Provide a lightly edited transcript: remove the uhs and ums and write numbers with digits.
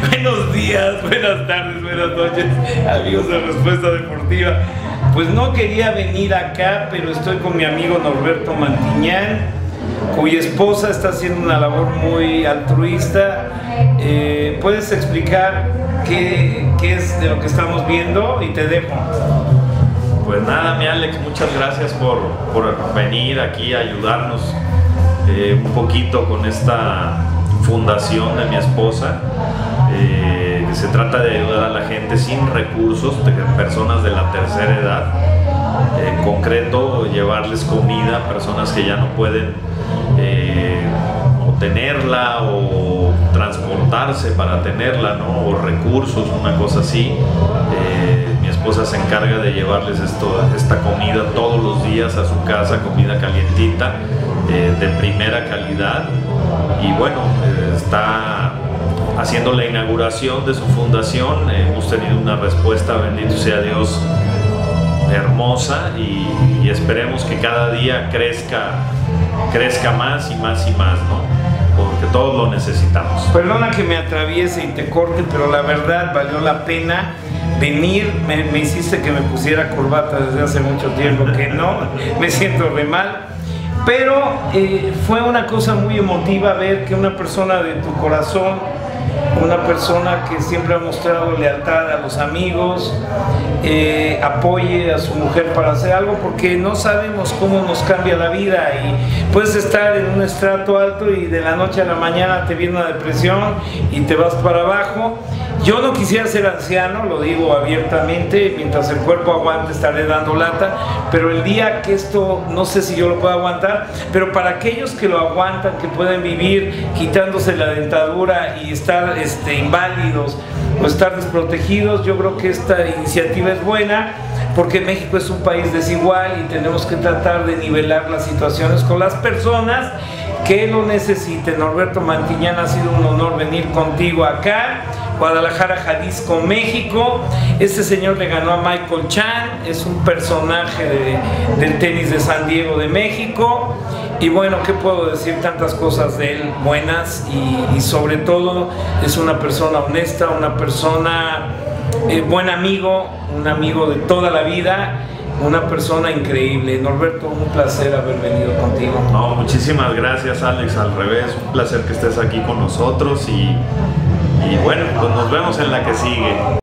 Buenos días, buenas tardes, buenas noches, amigos de Respuesta Deportiva. Pues no quería venir acá, pero estoy con mi amigo Norberto Mantiñán, cuya esposa está haciendo una labor muy altruista. ¿Puedes explicar qué es de lo que estamos viendo? Y te dejo. Pues nada, mi Alex, muchas gracias por venir aquí a ayudarnos un poquito con esta fundación de mi esposa, que se trata de ayudar a la gente sin recursos, de personas de la tercera edad, en concreto llevarles comida a personas que ya no pueden o tenerla o transportarse para tenerla, ¿no? O recursos, una cosa así. Mi esposa se encarga de llevarles esta comida todos los días a su casa, comida calientita, de primera calidad. Y bueno, está haciendo la inauguración de su fundación. Hemos tenido una respuesta, bendito sea Dios, hermosa, y esperemos que cada día crezca más y más y más, ¿no? Porque todos lo necesitamos. Perdona que me atraviese y te corte, pero la verdad valió la pena venir. Me hiciste que me pusiera corbata desde hace mucho tiempo que no, me siento re mal. Pero fue una cosa muy emotiva ver que una persona de tu corazón, una persona que siempre ha mostrado lealtad a los amigos, apoye a su mujer para hacer algo, porque no sabemos cómo nos cambia la vida, y puedes estar en un estrato alto y de la noche a la mañana te viene una depresión y te vas para abajo. Yo no quisiera ser anciano, lo digo abiertamente, mientras el cuerpo aguante estaré dando lata, pero el día que esto, no sé si yo lo puedo aguantar, pero para aquellos que lo aguantan, que pueden vivir quitándose la dentadura y estar inválidos o estar desprotegidos, yo creo que esta iniciativa es buena, porque México es un país desigual y tenemos que tratar de nivelar las situaciones con las personas que lo necesiten. Norberto Mantiñán, ha sido un honor venir contigo acá, Guadalajara, Jalisco, México. Este señor le ganó a Michael Chan, es un personaje del tenis de San Diego de México. Y bueno, ¿qué puedo decir? Tantas cosas de él buenas, y sobre todo es una persona honesta, una persona buen amigo, un amigo de toda la vida, una persona increíble. Norberto, un placer haber venido contigo. No, muchísimas gracias, Alex, al revés, un placer que estés aquí con nosotros, y bueno, pues nos vemos en la que sigue.